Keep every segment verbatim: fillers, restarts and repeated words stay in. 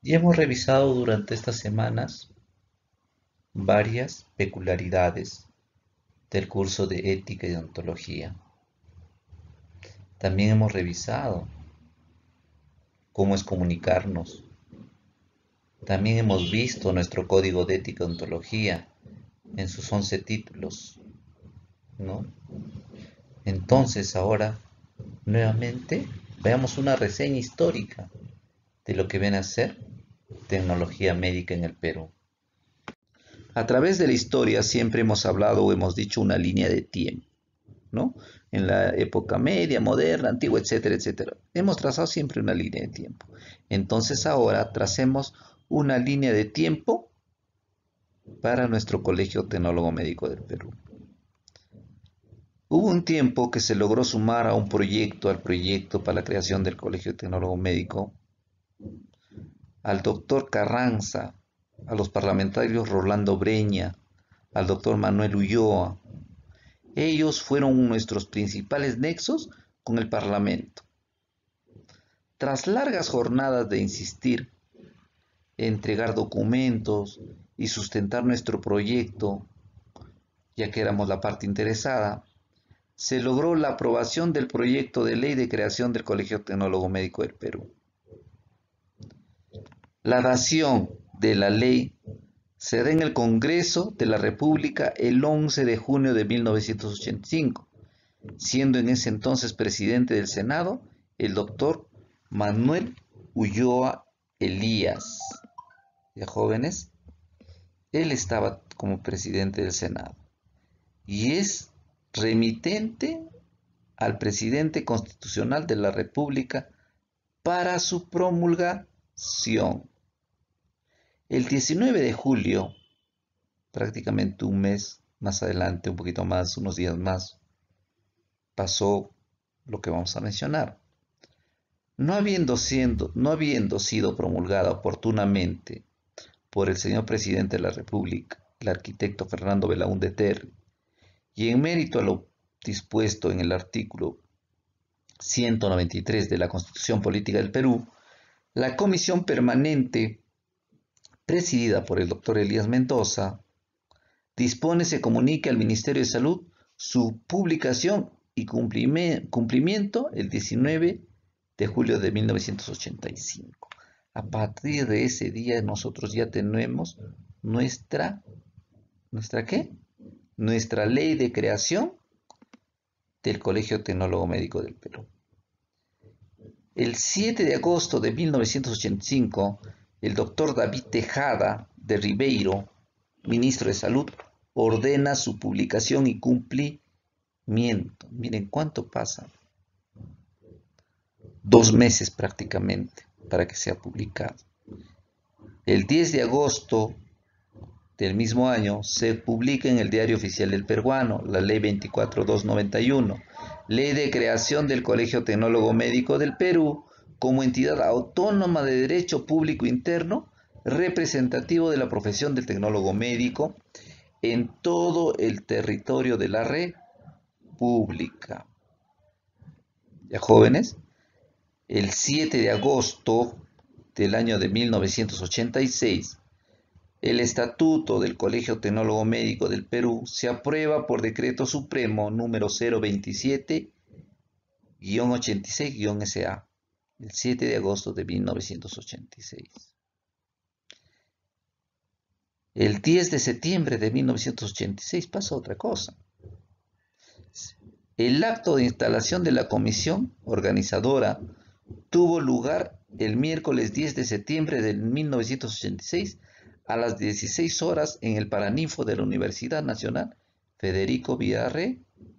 Y hemos revisado durante estas semanas varias peculiaridades del curso de ética y ontología. También hemos revisado cómo es comunicarnos. También hemos visto nuestro código de ética y ontología en sus once títulos, ¿no? Entonces ahora, nuevamente, veamos una reseña histórica de lo que viene a ser tecnología médica en el Perú. A través de la historia siempre hemos hablado o hemos dicho una línea de tiempo, ¿no? En la época media, moderna, antigua, etcétera, etcétera. Hemos trazado siempre una línea de tiempo. Entonces ahora tracemos una línea de tiempo para nuestro Colegio Tecnólogo Médico del Perú. Hubo un tiempo que se logró sumar a un proyecto, al proyecto para la creación del Colegio Tecnólogo Médico, al doctor Carranza, a los parlamentarios Rolando Breña, al doctor Manuel Ulloa. Ellos fueron nuestros principales nexos con el Parlamento. Tras largas jornadas de insistir, entregar documentos y sustentar nuestro proyecto, ya que éramos la parte interesada, se logró la aprobación del proyecto de ley de creación del Colegio Tecnólogo Médico del Perú. La dación de la ley se da en el Congreso de la República el once de junio de mil novecientos ochenta y cinco, siendo en ese entonces presidente del Senado el doctor Manuel Ulloa Elías. ¿Ya, jóvenes? Él estaba como presidente del Senado y es remitente al presidente constitucional de la República para su promulgación. El diecinueve de julio, prácticamente un mes más adelante, un poquito más, unos días más, pasó lo que vamos a mencionar. No habiendo, siendo, no habiendo sido promulgada oportunamente por el señor presidente de la República, el arquitecto Fernando Belaúnde Terry, y en mérito a lo dispuesto en el artículo ciento noventa y tres de la Constitución Política del Perú, la comisión permanente presidida por el doctor Elías Mendoza, dispone se comunique al Ministerio de Salud su publicación y cumplimiento el diecinueve de julio de mil novecientos ochenta y cinco. A partir de ese día nosotros ya tenemos nuestra, ¿nuestra qué? Nuestra ley de creación del Colegio Tecnólogo Médico del Perú. El siete de agosto de mil novecientos ochenta y cinco, el doctor David Tejada de Ribeiro, ministro de Salud, ordena su publicación y cumplimiento. Miren cuánto pasa. Dos meses prácticamente para que sea publicado. El diez de agosto del mismo año se publica en el Diario Oficial del Peruano la Ley veinticuatro mil doscientos noventa y uno, Ley de creación del Colegio Tecnólogo Médico del Perú como entidad autónoma de derecho público interno representativo de la profesión del tecnólogo médico en todo el territorio de la República. ¿Ya, jóvenes? El siete de agosto del año de mil novecientos ochenta y seis, el Estatuto del Colegio Tecnólogo Médico del Perú se aprueba por Decreto Supremo número cero veintisiete guión ochenta y seis guión S A, el siete de agosto de mil novecientos ochenta y seis. El diez de septiembre de mil novecientos ochenta y seis pasa otra cosa. El acto de instalación de la comisión organizadora tuvo lugar el miércoles diez de septiembre de mil novecientos ochenta y seis a las dieciséis horas en el Paraninfo de la Universidad Nacional Federico Villarreal.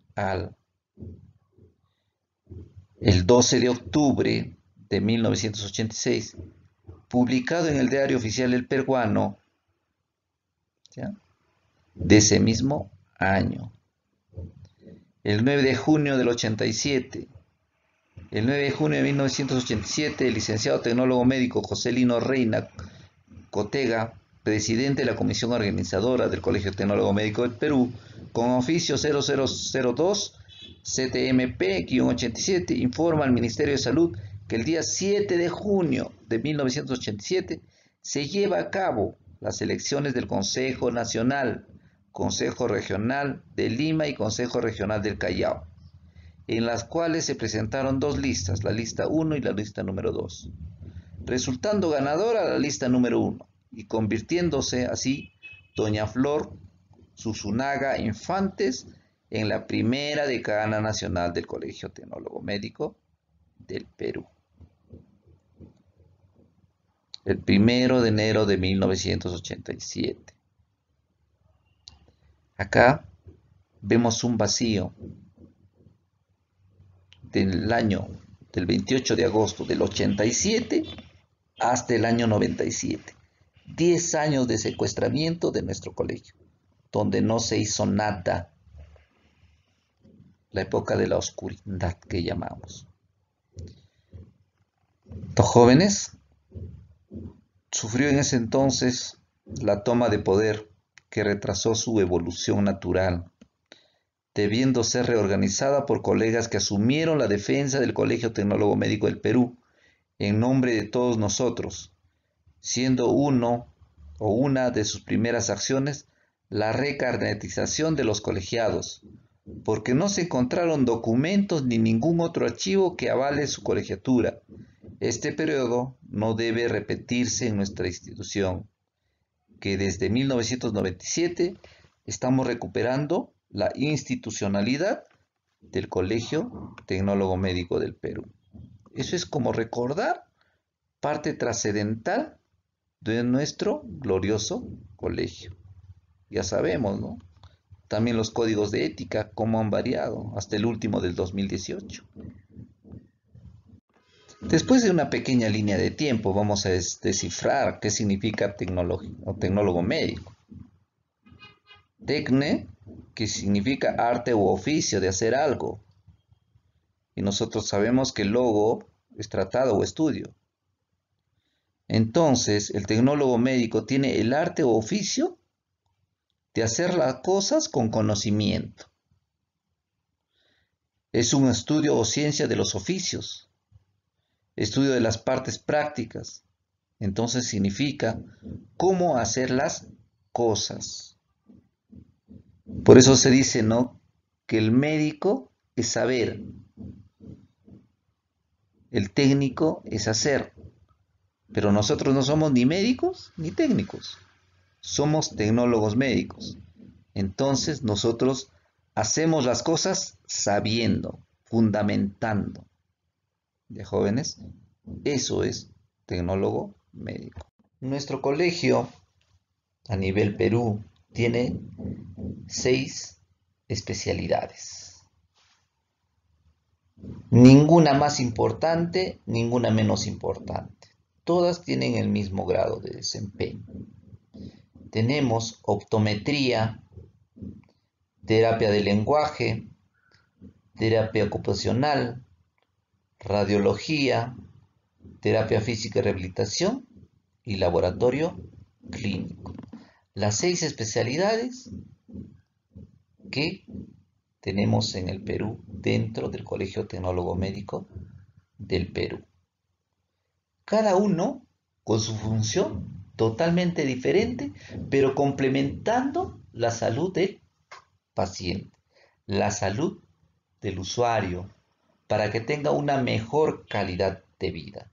El doce de octubre de mil novecientos ochenta y seis, publicado en el Diario Oficial del Peruano, ¿ya?, de ese mismo año. El nueve de junio del ochenta y siete, el nueve de junio de mil novecientos ochenta y siete, el licenciado tecnólogo médico José Lino Reina Cotega, presidente de la comisión organizadora del Colegio Tecnólogo Médico del Perú, con oficio cero cero cero dos C T M P ochenta y siete, informa al Ministerio de Salud que el día siete de junio de mil novecientos ochenta y siete se lleva a cabo las elecciones del Consejo Nacional, Consejo Regional de Lima y Consejo Regional del Callao, en las cuales se presentaron dos listas, la lista uno y la lista número dos, resultando ganadora la lista número uno y convirtiéndose así doña Flor Susunaga Infantes en la primera decana nacional del Colegio Tecnólogo Médico del Perú. El primero de enero de mil novecientos ochenta y siete. Acá vemos un vacío del año del veintiocho de agosto del ochenta y siete hasta el año noventa y siete. diez años de secuestramiento de nuestro colegio, donde no se hizo nada. La época de la oscuridad que llamamos. Los jóvenes sufrió en ese entonces la toma de poder que retrasó su evolución natural, debiendo ser reorganizada por colegas que asumieron la defensa del Colegio Tecnólogo Médico del Perú en nombre de todos nosotros, siendo uno o una de sus primeras acciones la recarnetización de los colegiados, porque no se encontraron documentos ni ningún otro archivo que avale su colegiatura. Este periodo no debe repetirse en nuestra institución, que desde mil novecientos noventa y siete estamos recuperando la institucionalidad del Colegio Tecnólogo Médico del Perú. Eso es como recordar parte trascendental de nuestro glorioso colegio. Ya sabemos, ¿no? También los códigos de ética, cómo han variado hasta el último del dos mil dieciocho. Después de una pequeña línea de tiempo, vamos a descifrar qué significa tecnólogo, tecnólogo médico. Tecne, que significa arte u oficio de hacer algo. Y nosotros sabemos que logo es tratado o estudio. Entonces, el tecnólogo médico tiene el arte o oficio de hacer las cosas con conocimiento. Es un estudio o ciencia de los oficios, estudio de las partes prácticas. Entonces significa cómo hacer las cosas. Por eso se dice, ¿no?, que el médico es saber, el técnico es hacer, pero nosotros no somos ni médicos ni técnicos. Somos tecnólogos médicos. Entonces nosotros hacemos las cosas sabiendo, fundamentando. ¿De jóvenes? Eso es tecnólogo médico. Nuestro colegio a nivel Perú tiene seis especialidades. Ninguna más importante, ninguna menos importante. Todas tienen el mismo grado de desempeño. Tenemos optometría, terapia del lenguaje, terapia ocupacional, radiología, terapia física y rehabilitación y laboratorio clínico. Las seis especialidades que tenemos en el Perú dentro del Colegio Tecnólogo Médico del Perú. Cada uno con su función totalmente diferente, pero complementando la salud del paciente, la salud del usuario, para que tenga una mejor calidad de vida.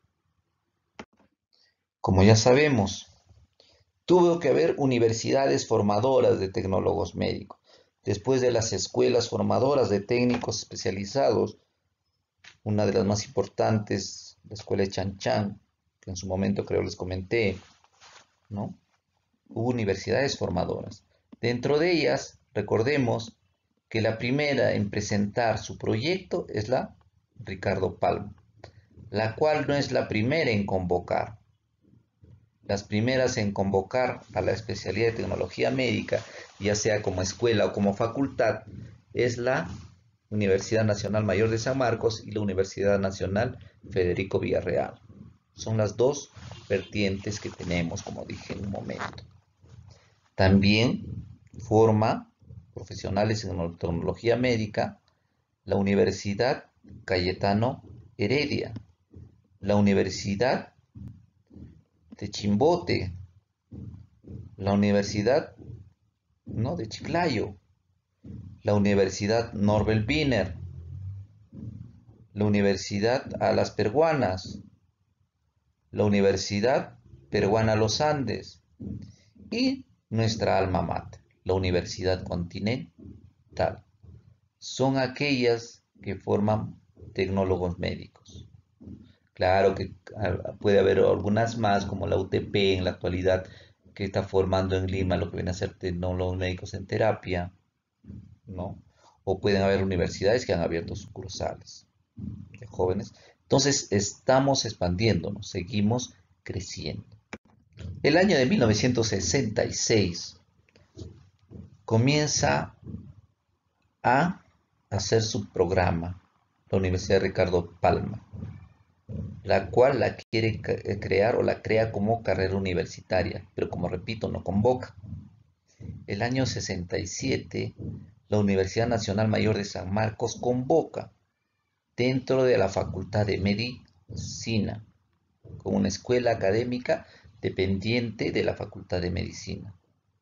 Como ya sabemos, tuvo que haber universidades formadoras de tecnólogos médicos. Después de las escuelas formadoras de técnicos especializados, una de las más importantes, la escuela de Chan Chan, que en su momento creo les comenté, ¿no? Hubo universidades formadoras. Dentro de ellas, recordemos que la primera en presentar su proyecto es la Ricardo Palma, la cual no es la primera en convocar. Las primeras en convocar a la especialidad de tecnología médica, ya sea como escuela o como facultad, es la Universidad Nacional Mayor de San Marcos y la Universidad Nacional Federico Villarreal. Son las dos vertientes que tenemos, como dije en un momento. También forma profesionales en tecnología médica la Universidad Cayetano Heredia, la Universidad de Chimbote, la Universidad, ¿no?, de Chiclayo, la Universidad Norbert Wiener, la Universidad Alas Peruanas, la Universidad Peruana Los Andes y nuestra alma mater, la Universidad Continental. Son aquellas que forman tecnólogos médicos. Claro que puede haber algunas más, como la U T P en la actualidad, que está formando en Lima lo que viene a ser tecnólogos médicos en terapia, ¿no? O pueden haber universidades que han abierto sucursales de jóvenes. Entonces estamos expandiéndonos, seguimos creciendo. El año de mil novecientos sesenta y seis comienza a hacer su programa la Universidad Ricardo Palma, la cual la quiere crear o la crea como carrera universitaria, pero como repito, no convoca. El año sesenta y siete, la Universidad Nacional Mayor de San Marcos convoca dentro de la Facultad de Medicina, como una escuela académica dependiente de la Facultad de Medicina.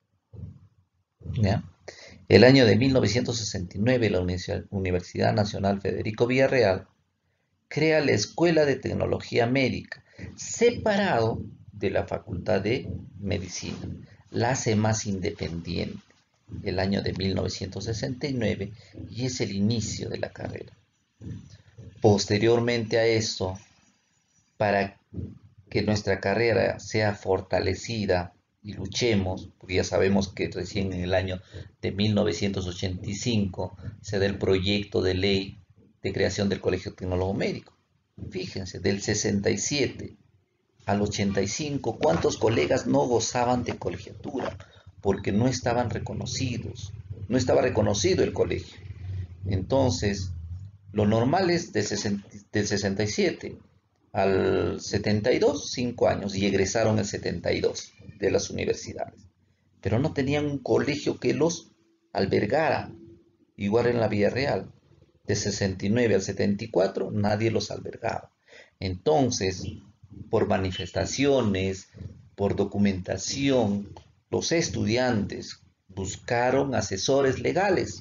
¿Ya? El año de mil novecientos sesenta y nueve, la Universidad Nacional Federico Villarreal crea la Escuela de Tecnología Médica, separado de la Facultad de Medicina. La hace más independiente el año de mil novecientos sesenta y nueve y es el inicio de la carrera. Posteriormente a esto, para que nuestra carrera sea fortalecida y luchemos, porque ya sabemos que recién en el año de mil novecientos ochenta y cinco se da el proyecto de ley de creación del Colegio Tecnólogo Médico. Fíjense, del sesenta y siete al ochenta y cinco, ¿cuántos colegas no gozaban de colegiatura? Porque no estaban reconocidos, no estaba reconocido el colegio. Entonces, lo normal es del sesenta y siete al setenta y dos, cinco años, y egresaron el setenta y dos de las universidades. Pero no tenían un colegio que los albergara, igual en la Villarreal. De sesenta y nueve al setenta y cuatro nadie los albergaba. Entonces, por manifestaciones, por documentación, los estudiantes buscaron asesores legales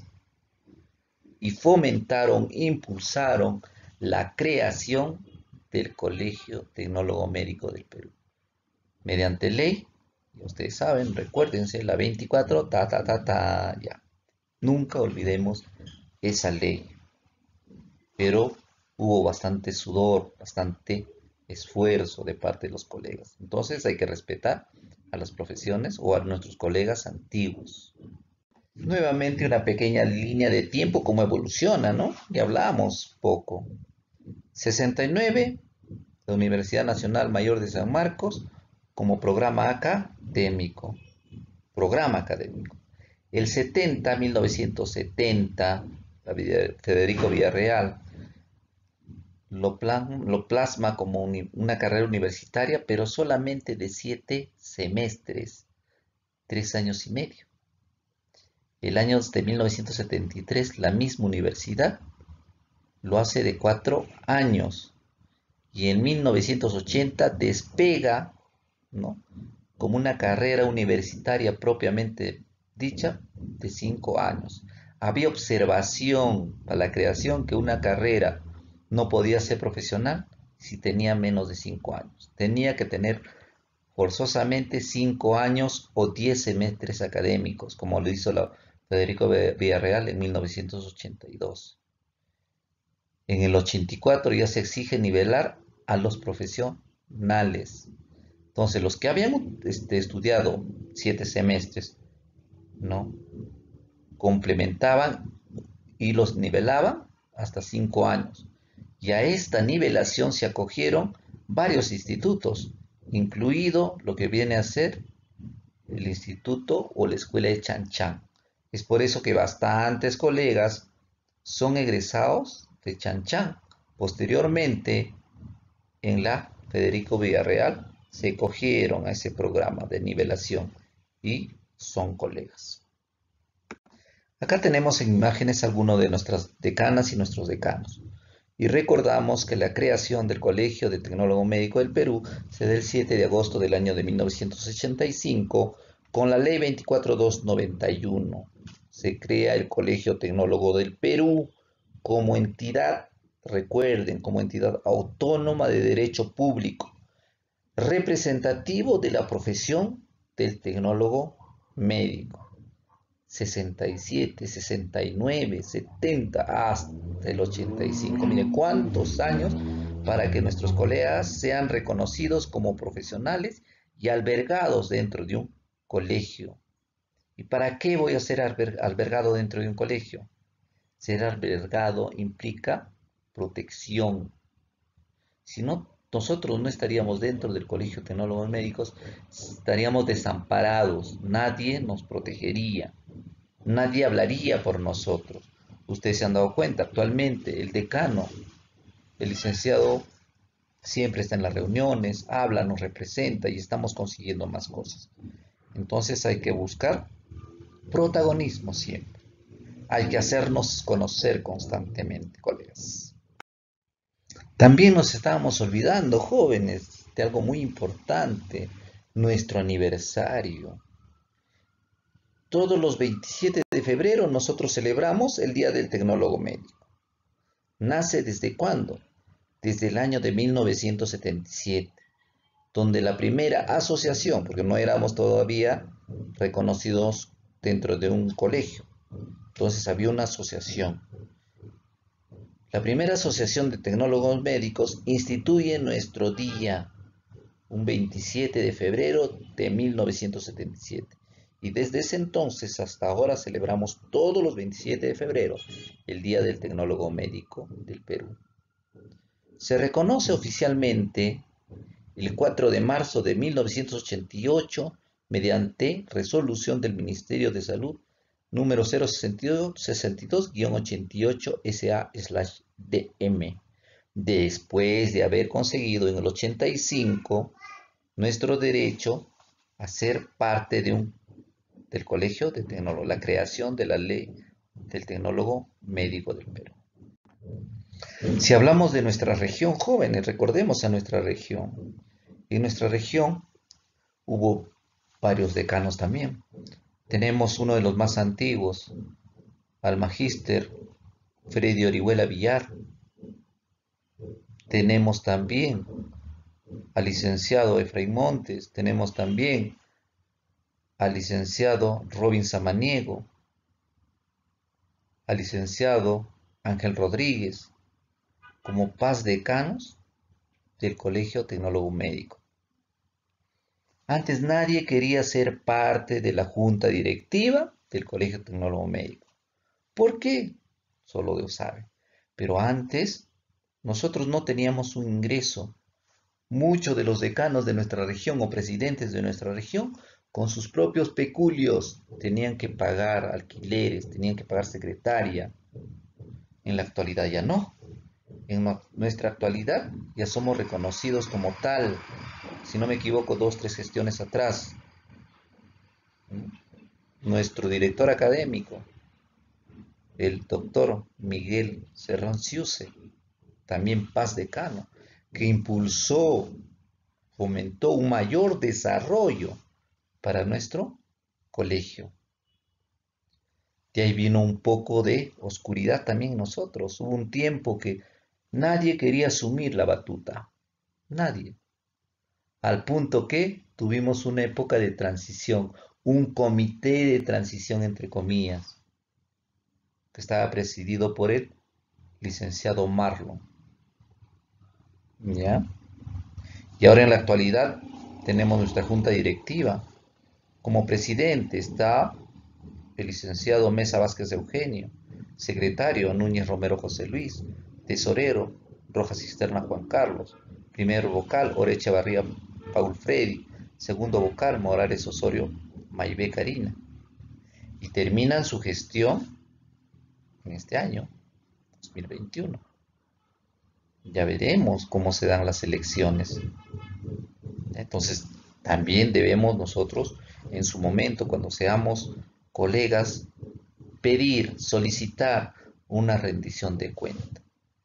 y fomentaron, impulsaron la creación del Colegio Tecnólogo Médico del Perú. Mediante ley, ustedes saben, recuérdense, la veinticuatro, ta, ta, ta, ta, ya. Nunca olvidemos esa ley. Pero hubo bastante sudor, bastante esfuerzo de parte de los colegas. Entonces hay que respetar a las profesiones o a nuestros colegas antiguos. Nuevamente una pequeña línea de tiempo, cómo evoluciona, ¿no? Ya hablamos poco. sesenta y nueve, la Universidad Nacional Mayor de San Marcos como programa académico. Programa académico. El setenta, mil novecientos setenta, la Federico Villarreal lo, plan, lo plasma como un, una carrera universitaria, pero solamente de siete semestres, tres años y medio. El año de mil novecientos setenta y tres, la misma universidad lo hace de cuatro años. Y en mil novecientos ochenta despega, ¿no?, como una carrera universitaria propiamente dicha de cinco años. Había observación para la creación que una carrera no podía ser profesional si tenía menos de cinco años. Tenía que tener forzosamente cinco años o diez semestres académicos, como lo hizo la Federico Villarreal en mil novecientos ochenta y dos. En el ochenta y cuatro ya se exige nivelar a los profesionales. Entonces, los que habían este, estudiado siete semestres, ¿no?, complementaban y los nivelaban hasta cinco años. Y a esta nivelación se acogieron varios institutos, incluido lo que viene a ser el instituto o la escuela de Chan Chan. Es por eso que bastantes colegas son egresados de Chan Chan. Posteriormente, en la Federico Villarreal, se cogieron a ese programa de nivelación y son colegas. Acá tenemos en imágenes algunos de nuestras decanas y nuestros decanos. Y recordamos que la creación del Colegio de Tecnólogo Médico del Perú se da el siete de agosto del año de mil novecientos ochenta y cinco con la ley veinticuatro mil doscientos noventa y uno. Se crea el Colegio Tecnólogo del Perú como entidad, recuerden, como entidad autónoma de derecho público, representativo de la profesión del tecnólogo médico. sesenta y siete, sesenta y nueve, setenta, hasta el ochenta y cinco. Mire cuántos años para que nuestros colegas sean reconocidos como profesionales y albergados dentro de un colegio. ¿Y para qué voy a ser albergado dentro de un colegio? Ser albergado implica protección. Si no, nosotros no estaríamos dentro del Colegio de Tecnólogos Médicos, estaríamos desamparados, nadie nos protegería. Nadie hablaría por nosotros. Ustedes se han dado cuenta, actualmente el decano, el licenciado, siempre está en las reuniones, habla, nos representa y estamos consiguiendo más cosas. Entonces hay que buscar protagonismo siempre. Hay que hacernos conocer constantemente, colegas. También nos estábamos olvidando, jóvenes, de algo muy importante, nuestro aniversario. Todos los veintisiete de febrero nosotros celebramos el Día del Tecnólogo Médico. ¿Nace desde cuándo? Desde el año de mil novecientos setenta y siete, donde la primera asociación, porque no éramos todavía reconocidos dentro de un colegio, entonces había una asociación. La primera asociación de tecnólogos médicos instituye nuestro día, un veintisiete de febrero de mil novecientos setenta y siete. Y desde ese entonces hasta ahora celebramos todos los veintisiete de febrero el Día del Tecnólogo Médico del Perú. Se reconoce oficialmente el cuatro de marzo de mil novecientos ochenta y ocho mediante resolución del Ministerio de Salud número cero sesenta y dos guión ochenta y ocho S A D M, después de haber conseguido en el ochenta y cinco nuestro derecho a ser parte de un del Colegio de Tecnólogos, la creación de la ley del Tecnólogo Médico del Perú. Si hablamos de nuestra región, jóvenes, recordemos a nuestra región. En nuestra región hubo varios decanos también. Tenemos uno de los más antiguos, al magíster Freddy Orihuela Villar. Tenemos también al licenciado Efraín Montes. Tenemos también al licenciado Robin Samaniego, al licenciado Ángel Rodríguez, como paz decanos del Colegio Tecnólogo Médico. Antes nadie quería ser parte de la junta directiva del Colegio Tecnólogo Médico. ¿Por qué? Solo Dios sabe. Pero antes nosotros no teníamos un ingreso. Muchos de los decanos de nuestra región o presidentes de nuestra región, con sus propios peculios, tenían que pagar alquileres, tenían que pagar secretaria. En la actualidad ya no. En nuestra actualidad ya somos reconocidos como tal. Si no me equivoco, dos, tres gestiones atrás, nuestro director académico, el doctor Miguel Serranciuse, también paz decano, que impulsó, fomentó un mayor desarrollo para nuestro colegio. De ahí vino un poco de oscuridad también en nosotros. Hubo un tiempo que nadie quería asumir la batuta, nadie. Al punto que tuvimos una época de transición, un comité de transición entre comillas, que estaba presidido por el licenciado Marlon. ¿Ya? Y ahora en la actualidad tenemos nuestra junta directiva. Como presidente está el licenciado Mesa Vázquez Eugenio, secretario Núñez Romero José Luis, tesorero Rojas Cisterna Juan Carlos, primer vocal Orecha Barría Paul Freddy, segundo vocal Morales Osorio Maybe Karina. Y terminan su gestión en este año, dos mil veintiuno. Ya veremos cómo se dan las elecciones. Entonces, también debemos nosotros, en su momento, cuando seamos colegas, pedir, solicitar una rendición de cuenta.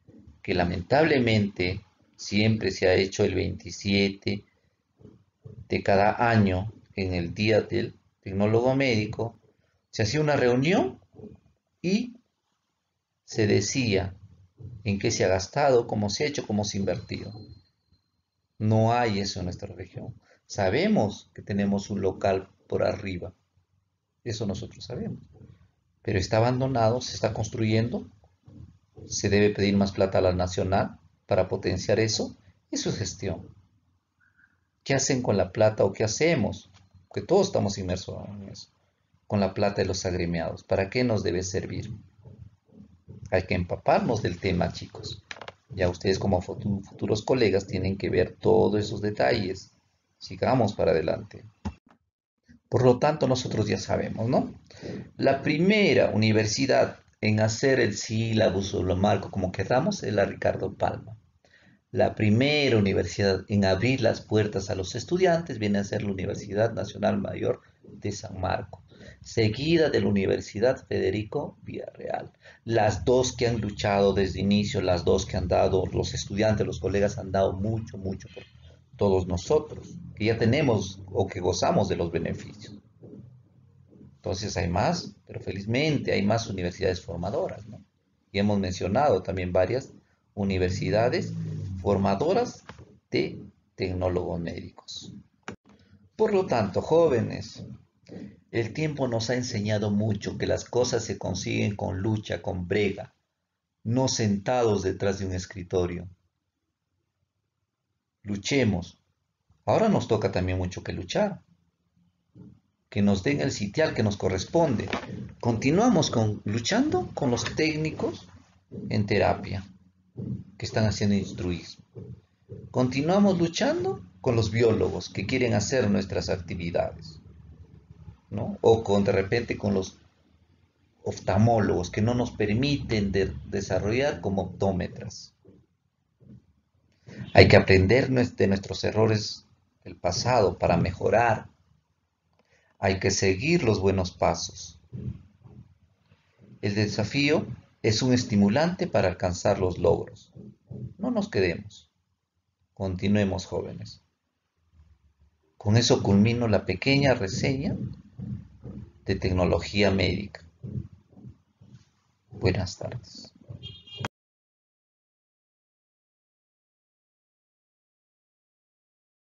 que lamentablemente siempre se ha hecho el veintisiete de cada año en el Día del Tecnólogo Médico. Se hacía una reunión y se decía en qué se ha gastado, cómo se ha hecho, cómo se ha invertido. No hay eso en nuestra región. Sabemos que tenemos un local por arriba, eso nosotros sabemos, pero está abandonado, se está construyendo, se debe pedir más plata a la nacional para potenciar eso. Eso es gestión. ¿Qué hacen con la plata o qué hacemos? Que todos estamos inmersos en eso. Con la plata de los agremiados. ¿Para qué nos debe servir? Hay que empaparnos del tema, chicos. Ya ustedes como futuros colegas tienen que ver todos esos detalles. Sigamos para adelante. Por lo tanto, nosotros ya sabemos, ¿no? La primera universidad en hacer el sílabus o lo marco como queramos es la Ricardo Palma. La primera universidad en abrir las puertas a los estudiantes viene a ser la Universidad Nacional Mayor de San Marcos, seguida de la Universidad Federico Villarreal. Las dos que han luchado desde inicio, las dos que han dado, los estudiantes, los colegas han dado mucho, mucho por todos nosotros, que ya tenemos o que gozamos de los beneficios. Entonces hay más, pero felizmente hay más universidades formadoras, ¿no? Y hemos mencionado también varias universidades formadoras de tecnólogos médicos. Por lo tanto, jóvenes, el tiempo nos ha enseñado mucho que las cosas se consiguen con lucha, con brega, no sentados detrás de un escritorio. Luchemos. Ahora nos toca también mucho que luchar. Que nos den el sitial que nos corresponde. Continuamos con, luchando con los técnicos en terapia que están haciendo instruismo. Continuamos luchando con los biólogos que quieren hacer nuestras actividades, ¿no? O con de repente con los oftalmólogos que no nos permiten de, desarrollar como optómetras. Hay que aprender de nuestros errores del pasado para mejorar. Hay que seguir los buenos pasos. El desafío es un estimulante para alcanzar los logros. No nos quedemos. Continuemos, jóvenes. Con eso culmino la pequeña reseña de tecnología médica. Buenas tardes.